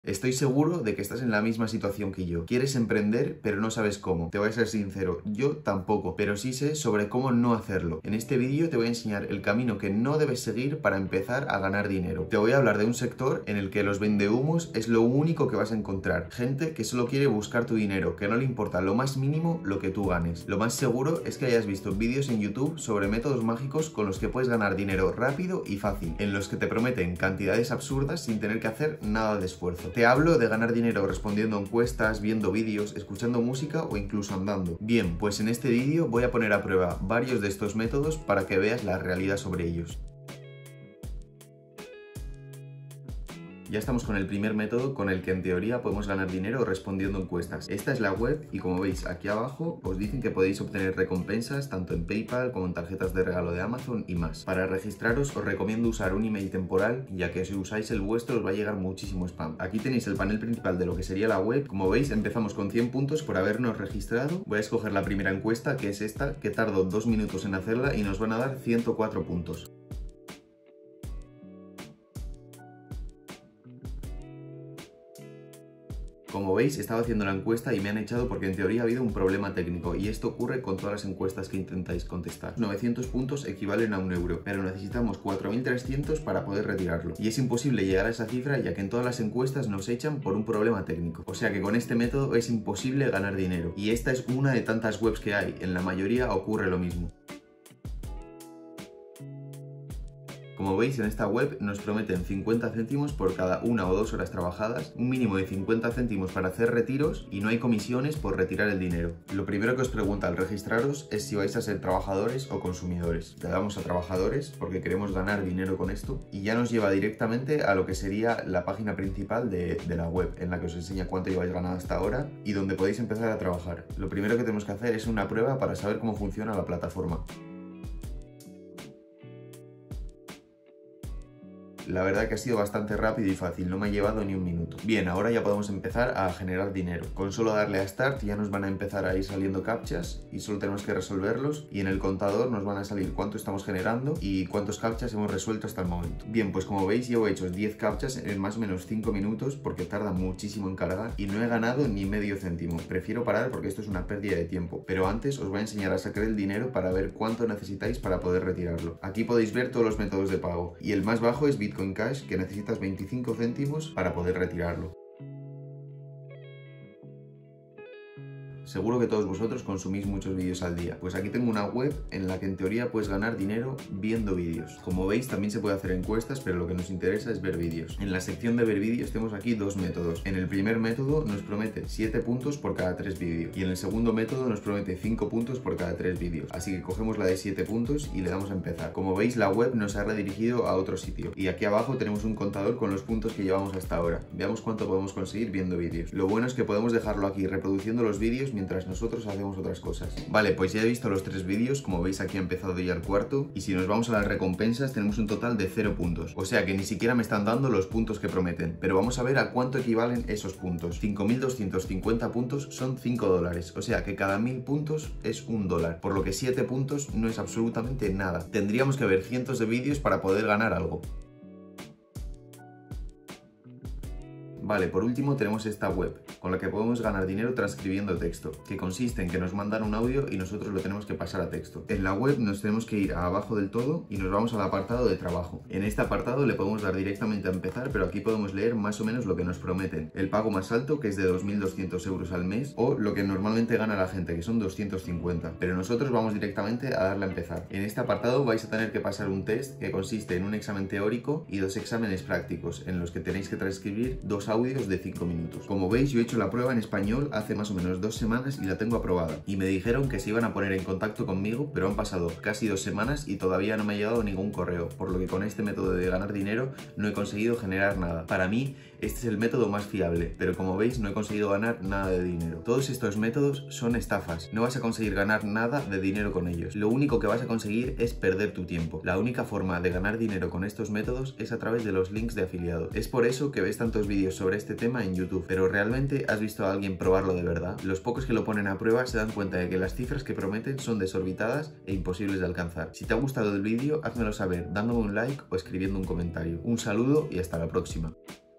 Estoy seguro de que estás en la misma situación que yo. Quieres emprender, pero no sabes cómo. Te voy a ser sincero, yo tampoco, pero sí sé sobre cómo no hacerlo. En este vídeo te voy a enseñar el camino que no debes seguir para empezar a ganar dinero. Te voy a hablar de un sector en el que los vendehumos es lo único que vas a encontrar. Gente que solo quiere buscar tu dinero, que no le importa lo más mínimo lo que tú ganes. Lo más seguro es que hayas visto vídeos en YouTube sobre métodos mágicos con los que puedes ganar dinero rápido y fácil, en los que te prometen cantidades absurdas sin tener que hacer nada de esfuerzo. Te hablo de ganar dinero respondiendo encuestas, viendo vídeos, escuchando música o incluso andando. Bien, pues en este vídeo voy a poner a prueba varios de estos métodos para que veas la realidad sobre ellos. Ya estamos con el primer método con el que en teoría podemos ganar dinero respondiendo encuestas. Esta es la web y como veis aquí abajo os dicen que podéis obtener recompensas tanto en PayPal como en tarjetas de regalo de Amazon y más. Para registraros os recomiendo usar un email temporal, ya que si usáis el vuestro os va a llegar muchísimo spam. Aquí tenéis el panel principal de lo que sería la web. Como veis empezamos con 100 puntos por habernos registrado. Voy a escoger la primera encuesta, que es esta, que tardo 2 minutos en hacerla y nos van a dar 104 puntos. Como veis, estaba haciendo la encuesta y me han echado porque en teoría ha habido un problema técnico, y esto ocurre con todas las encuestas que intentáis contestar. 900 puntos equivalen a 1 euro, pero necesitamos 4.300 para poder retirarlo. Y es imposible llegar a esa cifra ya que en todas las encuestas nos echan por un problema técnico. O sea que con este método es imposible ganar dinero. Y esta es una de tantas webs que hay, en la mayoría ocurre lo mismo. Como veis, en esta web nos prometen 50 céntimos por cada 1 o 2 horas trabajadas, un mínimo de 50 céntimos para hacer retiros y no hay comisiones por retirar el dinero. Lo primero que os pregunta al registraros es si vais a ser trabajadores o consumidores. Le damos a trabajadores porque queremos ganar dinero con esto y ya nos lleva directamente a lo que sería la página principal de la web, en la que os enseña cuánto lleváis ganado hasta ahora y donde podéis empezar a trabajar. Lo primero que tenemos que hacer es una prueba para saber cómo funciona la plataforma. La verdad que ha sido bastante rápido y fácil, no me ha llevado ni un minuto. Bien, ahora ya podemos empezar a generar dinero. Con solo darle a Start ya nos van a empezar a ir saliendo captchas y solo tenemos que resolverlos, y en el contador nos van a salir cuánto estamos generando y cuántos captchas hemos resuelto hasta el momento. Bien, pues como veis llevo hechos 10 captchas en más o menos 5 minutos porque tarda muchísimo en cargar y no he ganado ni medio céntimo. Prefiero parar porque esto es una pérdida de tiempo, pero antes os voy a enseñar a sacar el dinero para ver cuánto necesitáis para poder retirarlo. Aquí podéis ver todos los métodos de pago y el más bajo es Bitcoin Cash, que necesitas 25 céntimos para poder retirarlo. Seguro que todos vosotros consumís muchos vídeos al día. Pues aquí tengo una web en la que en teoría puedes ganar dinero viendo vídeos. Como veis también se puede hacer encuestas, pero lo que nos interesa es ver vídeos. En la sección de ver vídeos tenemos aquí dos métodos. En el primer método nos promete 7 puntos por cada 3 vídeos y en el segundo método nos promete 5 puntos por cada 3 vídeos. Así que cogemos la de 7 puntos y le damos a empezar. Como veis, la web nos ha redirigido a otro sitio y aquí abajo tenemos un contador con los puntos que llevamos hasta ahora. Veamos cuánto podemos conseguir viendo vídeos. Lo bueno es que podemos dejarlo aquí reproduciendo los vídeos mientras nosotros hacemos otras cosas. Vale, pues ya he visto los 3 vídeos, como veis aquí ha empezado ya el cuarto, y si nos vamos a las recompensas tenemos un total de 0 puntos, o sea que ni siquiera me están dando los puntos que prometen, pero vamos a ver a cuánto equivalen esos puntos. 5.250 puntos son 5 dólares, o sea que cada 1.000 puntos es $1, por lo que 7 puntos no es absolutamente nada. Tendríamos que ver cientos de vídeos para poder ganar algo. Vale, por último tenemos esta web, con la que podemos ganar dinero transcribiendo texto, que consiste en que nos mandan un audio y nosotros lo tenemos que pasar a texto. En la web nos tenemos que ir a abajo del todo y nos vamos al apartado de trabajo. En este apartado le podemos dar directamente a empezar, pero aquí podemos leer más o menos lo que nos prometen. El pago más alto, que es de 2.200 euros al mes, o lo que normalmente gana la gente, que son 250. Pero nosotros vamos directamente a darle a empezar. En este apartado vais a tener que pasar un test que consiste en un examen teórico y 2 exámenes prácticos, en los que tenéis que transcribir 2 audios de 5 minutos. Como veis, yo he hecho la prueba en español hace más o menos 2 semanas y la tengo aprobada. Y me dijeron que se iban a poner en contacto conmigo, pero han pasado casi 2 semanas y todavía no me ha llegado ningún correo, por lo que con este método de ganar dinero no he conseguido generar nada. Para mí, este es el método más fiable, pero como veis no he conseguido ganar nada de dinero. Todos estos métodos son estafas, no vas a conseguir ganar nada de dinero con ellos. Lo único que vas a conseguir es perder tu tiempo. La única forma de ganar dinero con estos métodos es a través de los links de afiliado. Es por eso que ves tantos vídeos sobre este tema en YouTube, pero ¿realmente has visto a alguien probarlo de verdad? Los pocos que lo ponen a prueba se dan cuenta de que las cifras que prometen son desorbitadas e imposibles de alcanzar. Si te ha gustado el vídeo, házmelo saber dándome un like o escribiendo un comentario. Un saludo y hasta la próxima.